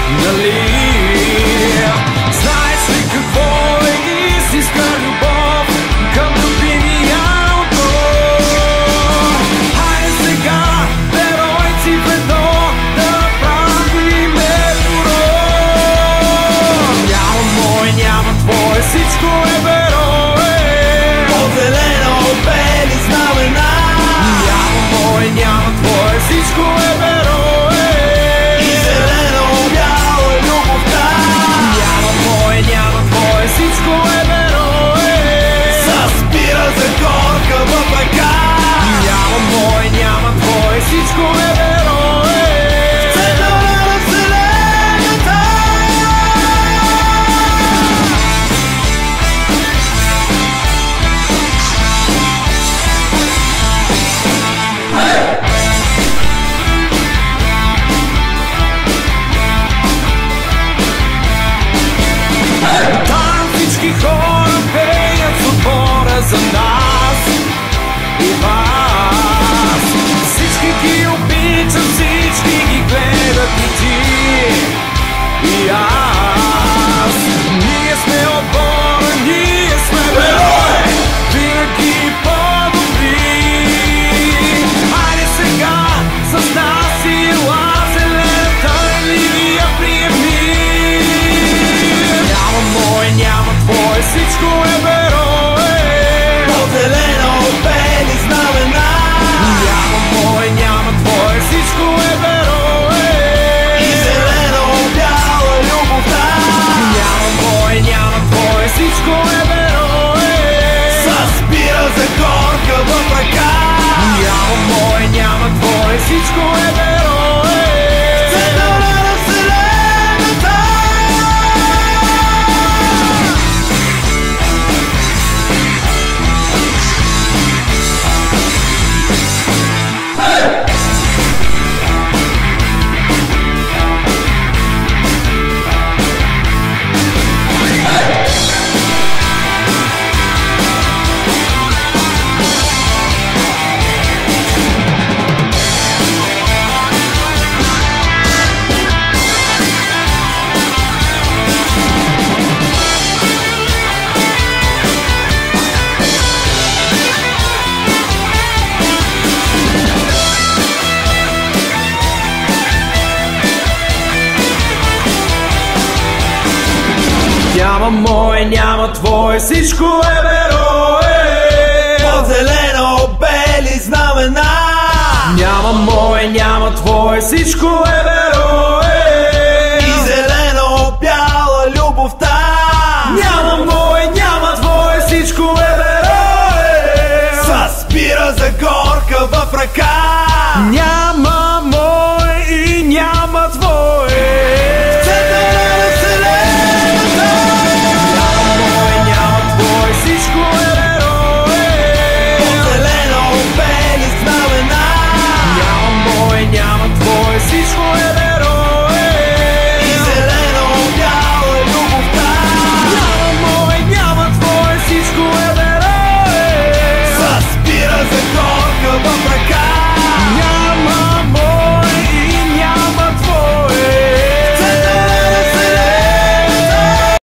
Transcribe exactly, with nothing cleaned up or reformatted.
нали? Знаеш ли какво е истинска любов към любимия отбор? Хайде сега, геройци ведно, да правим добро. Няма мой, няма твой, всичко е верое. Под зелено, бели знамена. Няма мой, няма твой, всичко е верое. И зелено, бяло е любовта. Няма мой, няма твой, всичко е верое. Съспира за горка в ръка. Няма мой, няма твой, всичко е верое. Центъра на вселената. Там всички хора пеят с отбора за нас и вас. Всички ги обичат, всички ги гледат и ти и аз. Ние сме отбора, ние сме верое, винаги по-добри. Хайде сега с нас и лазената ни я приеми. Няма мой, няма твой, всичко е верое. Под зелено, бели знамена. Няма мой, няма твой, всичко е верое. И зелено, бяло е любовта. Няма мой, няма твой, всичко е верое. Съспира за горка в ръка. Няма мой, няма твой, всичко е верое. Центъра на вселената. Няма мой, няма твой, всичко е верое. Под зелено, бели знамена. Няма мой, няма твой, всичко е верое. И зелено, бяла любовта. Няма мой, няма твой, всичко е верое. Съспира за горка в ръка. Няма